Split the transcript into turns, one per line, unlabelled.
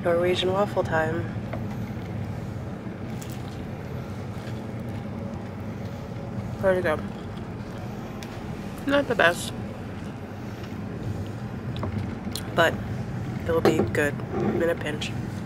Norwegian waffle time. Where'd it go? Not the best, but it'll be good in a pinch.